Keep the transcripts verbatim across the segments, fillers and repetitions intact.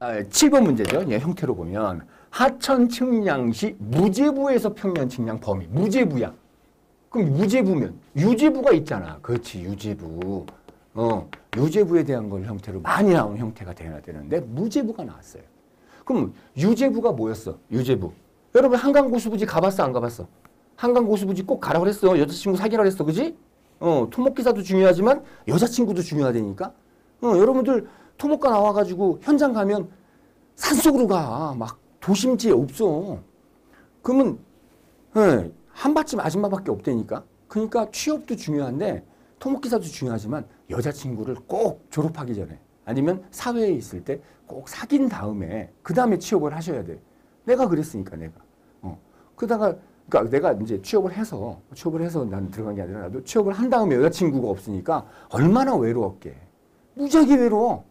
아, 칠 번 문제죠. 예, 형태로 보면 하천 측량시 무제부에서 평면 측량 범위. 무제부야. 그럼 무제부면 유제부가 있잖아. 그렇지, 유제부. 어, 유제부에 대한 걸 형태로 많이 나오는 형태가 돼야 되는데 무제부가 나왔어요. 그럼 유제부가 뭐였어? 유제부. 여러분 한강고수부지 가봤어, 안 가봤어? 한강고수부지 꼭 가라 그랬어. 여자친구 사귀라 그랬어, 그지? 어, 토목기사도 중요하지만 여자친구도 중요하다니까. 어, 여러분들 토목과 나와가지고 현장 가면 산속으로 가. 막 도심지에 없어. 그러면 예, 한 받침 아줌마밖에 없다니까. 그러니까 취업도 중요한데 토목기사도 중요하지만 여자친구를 꼭 졸업하기 전에 아니면 사회에 있을 때 꼭 사귄 다음에 그 다음에 취업을 하셔야 돼. 내가 그랬으니까 내가. 어. 그러다가 그러니까 내가 이제 취업을 해서 취업을 해서 난 들어간 게 아니라 나도 취업을 한 다음에 여자친구가 없으니까 얼마나 외로웠게. 무지하게 외로워.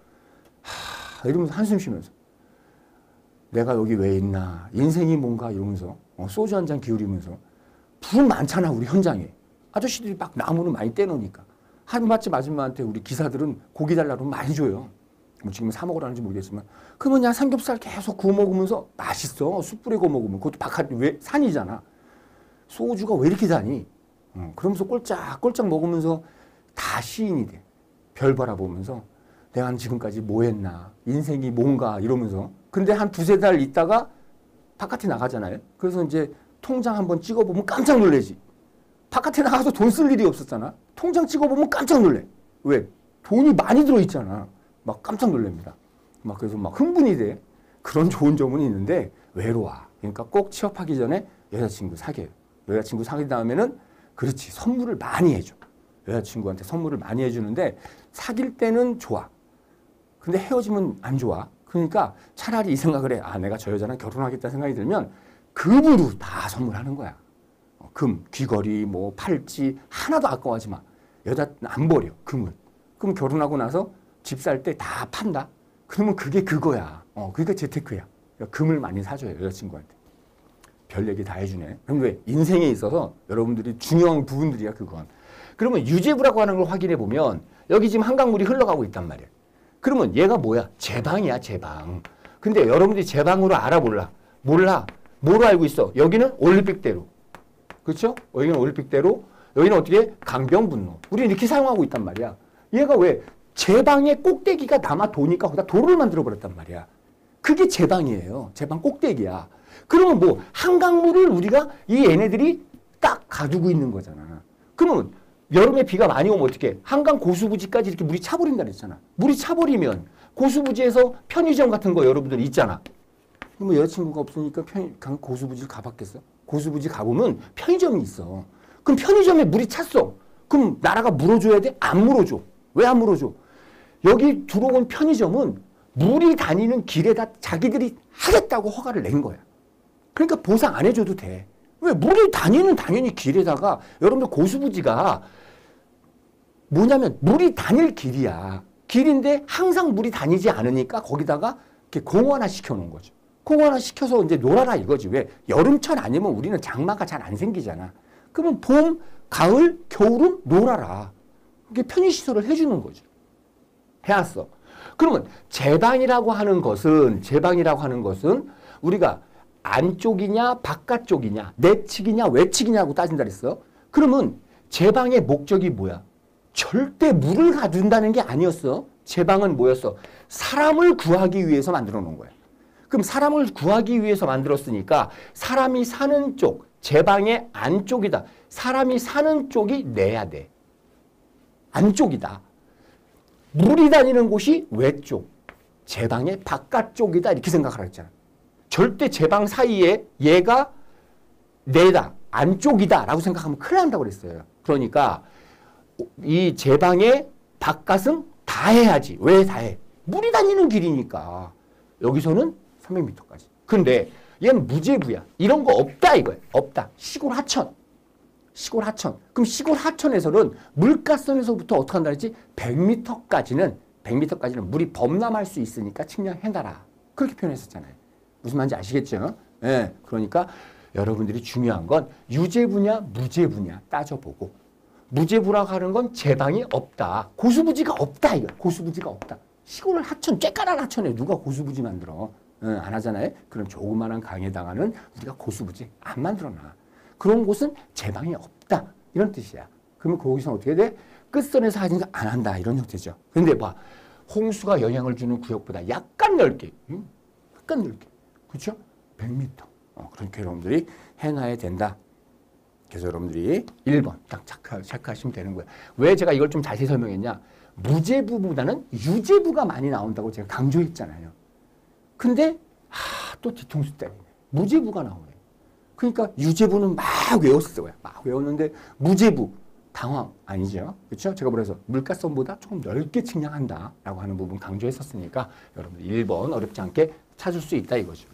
하, 이러면서 한숨 쉬면서 내가 여기 왜 있나, 인생이 뭔가 이러면서 어, 소주 한 잔 기울이면서 불 많잖아 우리 현장에. 아저씨들이 막 나무를 많이 떼놓으니까 한 맛집 아줌마한테 우리 기사들은 고기 달라고 많이 줘요. 뭐 지금 사 먹으라는지 모르겠지만 그러면 그냥 삼겹살 계속 구워 먹으면서 맛있어. 숯불에 구워 먹으면 그것도 바깥 왜 산이잖아. 소주가 왜 이렇게 다니? 어, 그러면서 꼴짝꼴짝 먹으면서 다 시인이 돼. 별 바라보면서 내가 지금까지 뭐 했나, 인생이 뭔가 이러면서. 근데 한 두세 달 있다가 바깥에 나가잖아요. 그래서 이제 통장 한번 찍어보면 깜짝 놀래지. 바깥에 나가서 돈 쓸 일이 없었잖아. 통장 찍어보면 깜짝 놀래. 왜? 돈이 많이 들어있잖아. 막 깜짝 놀랍니다. 막 그래서 막 흥분이 돼. 그런 좋은 점은 있는데 외로워. 그러니까 꼭 취업하기 전에 여자친구 사귀어요. 여자친구 사귄 다음에는 그렇지, 선물을 많이 해줘. 여자친구한테 선물을 많이 해주는데 사귈 때는 좋아. 근데 헤어지면 안 좋아. 그러니까 차라리 이 생각을 해. 아, 내가 저 여자랑 결혼하겠다는 생각이 들면 금으로 다 선물하는 거야. 금, 귀걸이, 뭐 팔찌 하나도 아까워하지 마. 여자는 안 버려, 금을. 그럼 결혼하고 나서 집 살 때 다 판다. 그러면 그게 그거야. 어, 그러니까 재테크야. 그러니까 금을 많이 사줘요, 여자친구한테. 별 얘기 다 해주네. 그럼 왜? 인생에 있어서 여러분들이 중요한 부분들이야, 그건. 그러면 유제부라고 하는 걸 확인해 보면 여기 지금 한강물이 흘러가고 있단 말이야. 그러면 얘가 뭐야? 제방이야, 제방. 근데 여러분들이 제방으로 알아, 몰라? 몰라. 뭐로 알고 있어? 여기는 올림픽대로. 그렇죠? 여기는 올림픽대로. 여기는 어떻게? 강변분로. 우리는 이렇게 사용하고 있단 말이야. 얘가 왜? 제방의 꼭대기가 남아 도니까 거기다 도로를 만들어버렸단 말이야. 그게 제방이에요. 제방 꼭대기야. 그러면 뭐 한강물을 우리가 이 얘네들이 딱 가두고 있는 거잖아. 그러면 여름에 비가 많이 오면 어떻게? 한강 고수부지까지 이렇게 물이 차버린다 그랬잖아. 물이 차버리면 고수부지에서 편의점 같은 거 여러분들 있잖아. 뭐 여자친구가 없으니까 편, 강 고수부지를 가봤겠어? 고수부지 가보면 편의점이 있어. 그럼 편의점에 물이 찼어. 그럼 나라가 물어줘야 돼? 안 물어줘. 왜 안 물어줘? 여기 들어온 편의점은 물이 다니는 길에다 자기들이 하겠다고 허가를 낸 거야. 그러니까 보상 안 해줘도 돼. 왜? 물이 다니는 당연히 길에다가 여러분들 고수부지가 뭐냐면 물이 다닐 길이야. 길인데 항상 물이 다니지 않으니까 거기다가 이렇게 공원화 시켜놓은 거죠. 공원화 시켜서 이제 놀아라 이거지. 왜? 여름철 아니면 우리는 장마가 잘 안 생기잖아. 그러면 봄, 가을, 겨울은 놀아라. 이게 편의시설을 해주는 거죠. 해왔어. 그러면 제방이라고 하는 것은 제방이라고 하는 것은 우리가 안쪽이냐 바깥쪽이냐 내측이냐 외측이냐고 따진다 그랬어. 그러면 제방의 목적이 뭐야? 절대 물을 가둔다는 게 아니었어. 제방은 뭐였어? 사람을 구하기 위해서 만들어 놓은 거야. 그럼 사람을 구하기 위해서 만들었으니까 사람이 사는 쪽, 제방의 안쪽이다. 사람이 사는 쪽이 내야 돼. 안쪽이다. 물이 다니는 곳이 외쪽, 제방의 바깥쪽이다. 이렇게 생각하라 했잖아. 절대 제방 사이에 얘가 내다, 안쪽이다 라고 생각하면 큰일 난다고 그랬어요. 그러니까 이 제방의 바깥은 다 해야지. 왜 다 해? 물이 다니는 길이니까. 여기서는 삼백 미터까지. 근데 얘는 무제부야. 이런 거 없다 이거야. 없다. 시골 하천. 시골 하천. 그럼 시골 하천에서는 물가선에서부터 어떻게 한다 했지? 백 미터까지는 백 미터까지는 물이 범람할 수 있으니까 측량해놔라. 그렇게 표현했었잖아요. 무슨 말인지 아시겠죠? 예. 네. 그러니까 여러분들이 중요한 건 유제부냐 무제부냐 따져보고 무제부라고 하는 건 제방이 없다. 고수부지가 없다 이거. 고수부지가 없다. 시골 하천, 쬐까란 하천에 누가 고수부지 만들어? 응, 안 하잖아요. 그런 조그만한 강에다가는 우리가 고수부지 안 만들어놔. 그런 곳은 제방이 없다. 이런 뜻이야. 그러면 거기서 어떻게 돼? 끝선에서 하니까 안 한다. 이런 형태죠. 근데 봐. 홍수가 영향을 주는 구역보다 약간 넓게, 응? 약간 넓게. 그렇죠? 백 미터. 어, 그러니까 여러분들이 해놔야 된다. 그래서 여러분들이 일 번 딱 체크하, 체크하시면 되는 거예요. 왜 제가 이걸 좀 자세히 설명했냐? 무제부보다는 유제부가 많이 나온다고 제가 강조했잖아요. 근데 아, 또 뒤통수 때리네. 무제부가 나오네. 그러니까 유제부는 막 외웠어요. 막 외웠는데 무제부 당황 아니죠. 그렇죠? 제가 그래서 물가성보다 조금 넓게 측량한다라고 하는 부분 강조했었으니까 여러분들 일 번 어렵지 않게 찾을 수 있다 이거죠.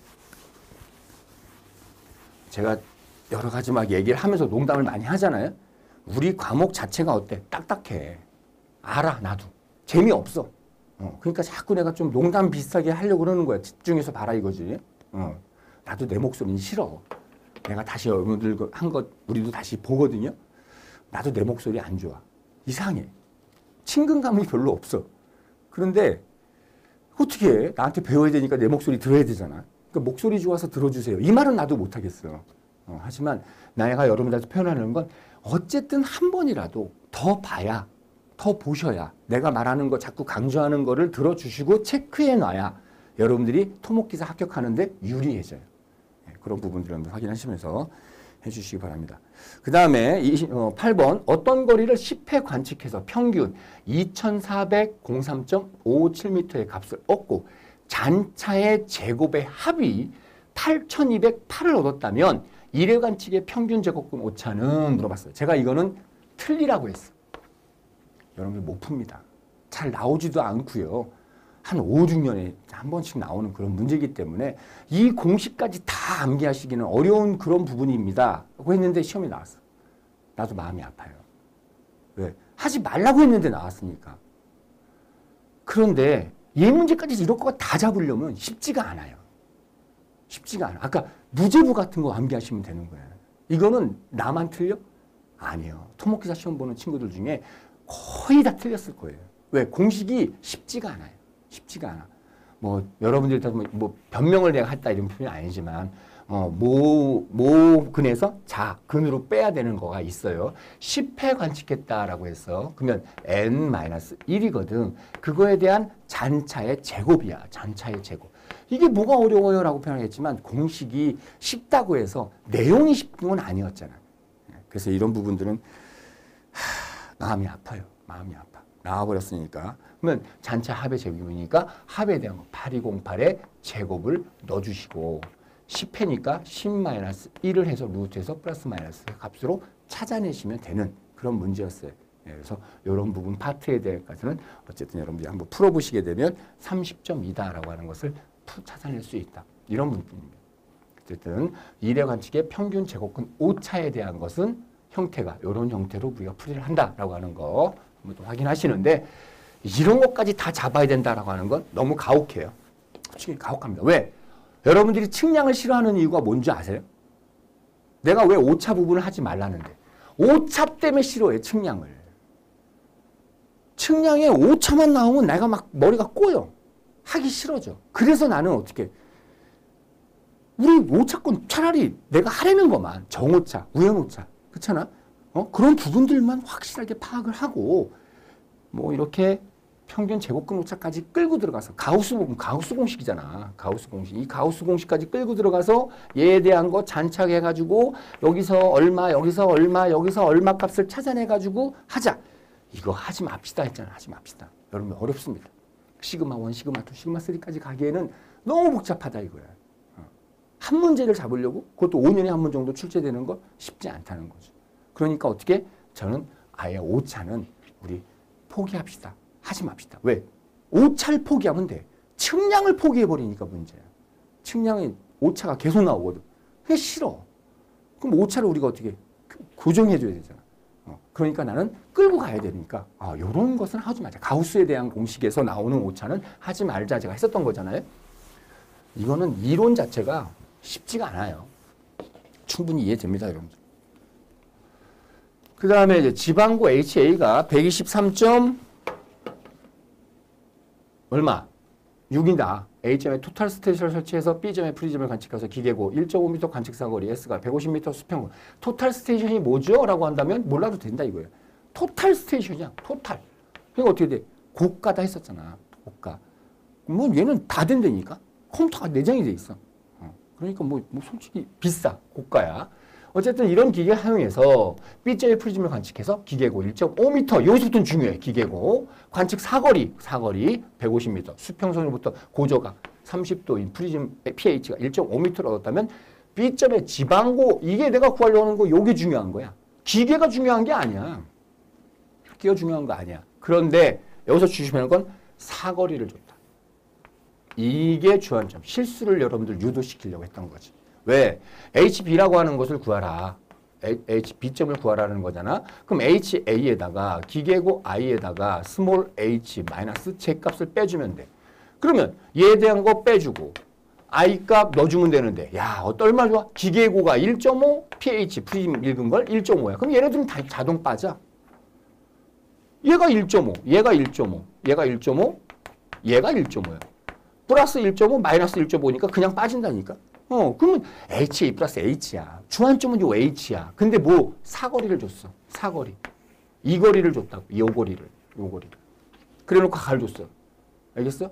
제가 여러 가지 막 얘기를 하면서 농담을 많이 하잖아요. 우리 과목 자체가 어때? 딱딱해. 알아 나도. 재미없어. 어, 그러니까 자꾸 내가 좀 농담 비슷하게 하려고 그러는 거야. 집중해서 봐라 이거지. 어, 나도 내 목소리는 싫어. 내가 다시 여러분들 한 것 우리도 다시 보거든요. 나도 내 목소리 안 좋아. 이상해. 친근감이 별로 없어. 그런데 어떻게 해? 나한테 배워야 되니까 내 목소리 들어야 되잖아. 그러니까 목소리 좋아서 들어주세요. 이 말은 나도 못하겠어. 어, 하지만 내가 여러분들한테 표현하는 건 어쨌든 한 번이라도 더 봐야, 더 보셔야 내가 말하는 거 자꾸 강조하는 거를 들어주시고 체크해 놔야 여러분들이 토목기사 합격하는데 유리해져요. 네, 그런 부분들을 확인하시면서 해주시기 바랍니다. 그 다음에 팔 번 어떤 거리를 십 회 관측해서 평균 이천사백삼 점 오칠 미터의 값을 얻고 잔차의 제곱의 합이 팔천이백팔을 얻었다면 일 회 관측의 평균 제곱근 오차는 물어봤어요. 제가 이거는 틀리라고 했어. 여러분들 못 풉니다. 잘 나오지도 않고요. 한 오, 육 년에 한 번씩 나오는 그런 문제이기 때문에 이 공식까지 다 암기하시기는 어려운 그런 부분입니다. 라고 했는데 시험이 나왔어. 나도 마음이 아파요. 왜? 하지 말라고 했는데 나왔으니까. 그런데 이 문제까지 이럴 거 다 잡으려면 쉽지가 않아요. 쉽지가 않아. 아까 무제부 같은 거 암기하시면 되는 거예요. 이거는 나만 틀려? 아니요. 토목기사 시험 보는 친구들 중에 거의 다 틀렸을 거예요. 왜? 공식이 쉽지가 않아요. 쉽지가 않아. 뭐 여러분들이 다 뭐 변명을 내가 했다 이런 표현이 아니지만 어, 모, 모 근에서 자, 근으로 빼야 되는 거가 있어요. 십 회 관측했다라고 해서 그러면 엔 일이거든. 그거에 대한 잔차의 제곱이야. 잔차의 제곱. 이게 뭐가 어려워요? 라고 표현했지만 공식이 쉽다고 해서 내용이 쉽은 건 아니었잖아. 그래서 이런 부분들은 하, 마음이 아파요. 마음이 아파. 나와버렸으니까. 그러면 잔차 합의 제곱이니까 합에 대한 거 팔천이백팔의 제곱을 넣어주시고 십 회니까 십 마이너스 일을 해서 루트에서 플러스 마이너스 값으로 찾아내시면 되는 그런 문제였어요. 그래서 이런 부분 파트에 대해서는 어쨌든 여러분들이 한번 풀어보시게 되면 삼십 점이다라고 하는 것을 찾아낼 수 있다. 이런 부분입니다. 어쨌든 일 회 관측의 평균 제곱근 오차에 대한 것은 형태가 이런 형태로 우리가 풀이를 한다라고 하는 거 한번 확인하시는데 이런 것까지 다 잡아야 된다라고 하는 건 너무 가혹해요. 솔직히 가혹합니다. 왜? 여러분들이 측량을 싫어하는 이유가 뭔지 아세요? 내가 왜 오차 부분을 하지 말라는데 오차 때문에 싫어해 측량을. 측량에 오차만 나오면 내가 막 머리가 꼬여. 하기 싫어져. 그래서 나는 어떻게 우리 오차권 차라리 내가 하려는 것만 정오차, 우연오차 그렇잖아? 어? 그런 부분들만 확실하게 파악을 하고 뭐 이렇게 평균 제곱근 오차까지 끌고 들어가서 가우스 부분, 가우스 공식이잖아. 가우스 공식. 이 가우스 공식까지 끌고 들어가서 얘에 대한 거 잔착해가지고 여기서 얼마, 여기서 얼마, 여기서 얼마 값을 찾아내가지고 하자. 이거 하지 맙시다 했잖아. 하지 맙시다. 여러분 어렵습니다. 시그마 일, 시그마 이, 시그마 삼까지 가기에는 너무 복잡하다 이거야. 한 문제를 잡으려고 그것도 오 년에 한 번 정도 출제되는 거 쉽지 않다는 거죠. 그러니까 어떻게 저는 아예 오차는 우리 포기합시다. 하지 맙시다. 왜? 오차를 포기하면 돼. 측량을 포기해버리니까 문제야. 측량이 오차가 계속 나오거든. 그게 싫어. 그럼 오차를 우리가 어떻게 고정해줘야 되잖아. 어, 그러니까 나는 끌고 가야 되니까 아, 이런 것은 하지 말자. 가우스에 대한 공식에서 나오는 오차는 하지 말자. 제가 했었던 거잖아요. 이거는 이론 자체가 쉽지가 않아요. 충분히 이해됩니다, 여러분들. 그 다음에 이제 지방구 에이치에이가 백이십삼 점 얼마? 육이다. A점에 토탈 스테이션을 설치해서 B점에 프리즘을 관측해서 기계고 일 점 오 미터 관측 사거리 S가 백오십 미터 수평. 토탈 스테이션이 뭐죠? 라고 한다면 몰라도 된다 이거예요. 토탈 스테이션이야. 토탈. 그러니까 어떻게 돼? 고가다 했었잖아. 고가. 뭐 얘는 다 된다니까. 컴퓨터가 내장이 돼 있어. 어. 그러니까 뭐, 뭐 솔직히 비싸. 고가야. 어쨌든 이런 기계 사용해서 B점의 프리즘을 관측해서 기계고 일 점 오 미터 여기서부터 중요해. 기계고 관측 사거리 사거리 백오십 미터 수평선으로부터 고저가 삼십 도인 프리즘 pH가 일 점 오 미터를 얻었다면 B점의 지방고 이게 내가 구하려고 하는 거 이게 중요한 거야. 기계가 중요한 게 아니야. 기계가 중요한 거 아니야. 그런데 여기서 주시면 건 사거리를 줬다. 이게 주안점. 실수를 여러분들 유도시키려고 했던 거지. 왜? 에이치비라고 하는 것을 구하라. B점을 구하라는 거잖아. 그럼 에이치에이에다가 기계고 I에다가 스몰 h 마이너스 J값을 빼주면 돼. 그러면 얘에 대한 거 빼주고 I 값 넣어주면 되는데 야, 어떤 얼마 좋아? 기계고가 일 점 오, pH 프리즘 읽은 걸 일 점 오야. 그럼 얘네들은 다 자동 빠져. 얘가 일 점 오, 얘가 일 점 오, 얘가 일 점 오, 얘가 일 점 오야. 플러스 일 점 오, 마이너스 일 점 오니까 그냥 빠진다니까. 어, 그러면 에이치에이 플러스 H야. 주안점은 요 H야. 근데 뭐 사거리를 줬어. 사거리. 이 거리를 줬다고. 요 거리를. 요 거리를. 그래 놓고 가를 줬어. 알겠어?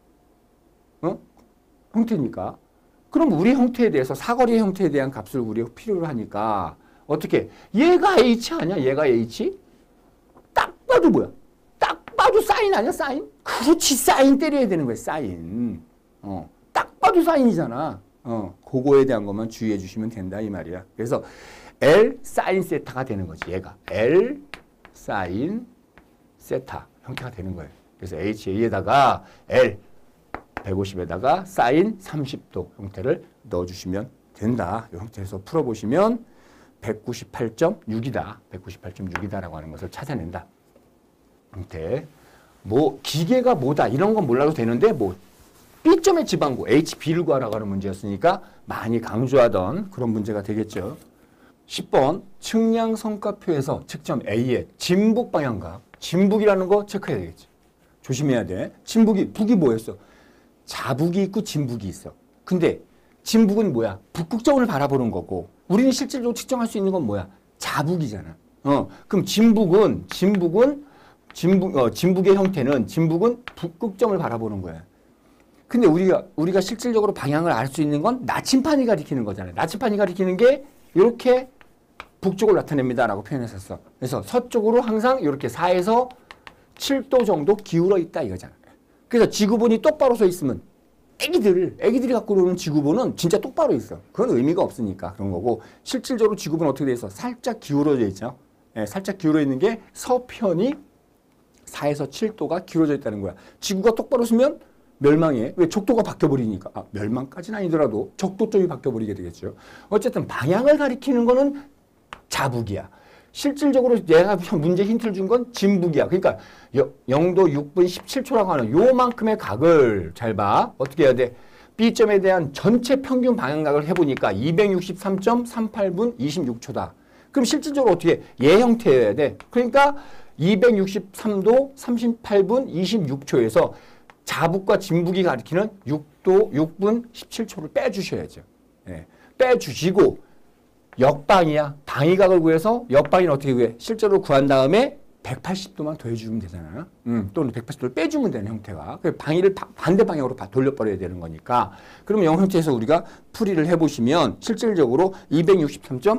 어? 형태니까. 그럼 우리 형태에 대해서 사거리 형태에 대한 값을 우리가 필요로 하니까 어떻게? 얘가 H 아니야? 얘가 H? 딱 봐도 뭐야? 딱 봐도 사인 아니야? 사인? 그렇지. 사인 때려야 되는 거야. 사인. 어. 딱 봐도 사인이잖아. 어, 그거에 대한 것만 주의해 주시면 된다 이 말이야. 그래서 L 사인 세타가 되는 거지. 얘가 L 사인 세타 형태가 되는 거예요. 그래서 에이치에이에다가 L 백오십에다가 사인 삼십 도 형태를 넣어주시면 된다. 이 형태에서 풀어보시면 백구십팔 점 육이다. 백구십팔 점 육이다라고 하는 것을 찾아낸다. 형태. 뭐 기계가 뭐다 이런 건 몰라도 되는데 뭐 B점의 지방고 에이치비를 구하라고 하는 문제였으니까 많이 강조하던 그런 문제가 되겠죠. 십 번 측량 성과표에서 측점 A의 진북 방향과 진북이라는 거 체크해야 되겠지. 조심해야 돼. 진북이 북이 뭐였어? 자북이 있고 진북이 있어. 근데 진북은 뭐야? 북극점을 바라보는 거고 우리는 실질적으로 측정할 수 있는 건 뭐야? 자북이잖아. 어, 그럼 진북은 진북은 진북 어, 진북의 형태는 진북은 북극점을 바라보는 거야. 근데 우리가 우리가 실질적으로 방향을 알 수 있는 건 나침판이 가리키는 거잖아요. 나침판이 가리키는 게 이렇게 북쪽을 나타냅니다라고 표현했었어. 그래서 서쪽으로 항상 이렇게 사에서 칠 도 정도 기울어 있다 이거잖아. 그래서 지구본이 똑바로 서 있으면 애기들, 애기들이 갖고 노는 지구본은 진짜 똑바로 있어. 그건 의미가 없으니까 그런 거고 실질적으로 지구본은 어떻게 돼 있어? 살짝 기울어져 있죠. 네, 살짝 기울어 있는 게 서편이 사에서 칠 도가 기울어져 있다는 거야. 지구가 똑바로 서면 멸망해. 왜? 적도가 바뀌어버리니까. 아, 멸망까지는 아니더라도 적도 쪽이 바뀌어버리게 되겠죠. 어쨌든 방향을 가리키는 거는 자북이야. 실질적으로 내가 문제 힌트를 준 건 진북이야. 그러니까 영 도 육 분 십칠 초라고 하는 요만큼의 각을 잘 봐. 어떻게 해야 돼? B점에 대한 전체 평균 방향각을 해보니까 이백육십삼 점 삼팔 분 이십육 초다. 그럼 실질적으로 어떻게 얘 형태여야 돼? 그러니까 이백육십삼 도 삼십팔 분 이십육 초에서 자북과 진북이 가리키는 육 도 육 분 십칠 초를 빼주셔야죠. 예. 빼주시고 역방이야. 방위각을 구해서 역방위는 어떻게 구해? 실제로 구한 다음에 백팔십 도만 더해주면 되잖아요. 음, 또는 백팔십 도를 빼주면 되는 형태가. 방위를 바, 반대 방향으로 돌려버려야 되는 거니까. 그러면 영 형태에서 우리가 풀이를 해보시면 실질적으로 이백육십삼 점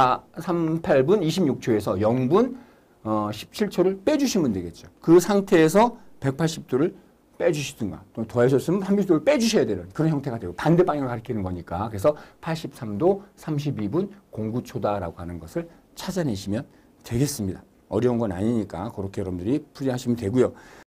사삼팔 분 이십육 초에서 영 분 어, 십칠 초를 빼주시면 되겠죠. 그 상태에서 백팔십 도를 빼주시든가 또 더하셨으면 삼십 도를 빼주셔야 되는 그런 형태가 되고 반대 방향을 가리키는 거니까 그래서 팔십삼 도 삼십이 분 공구 초다라고 하는 것을 찾아내시면 되겠습니다. 어려운 건 아니니까 그렇게 여러분들이 풀이하시면 되고요.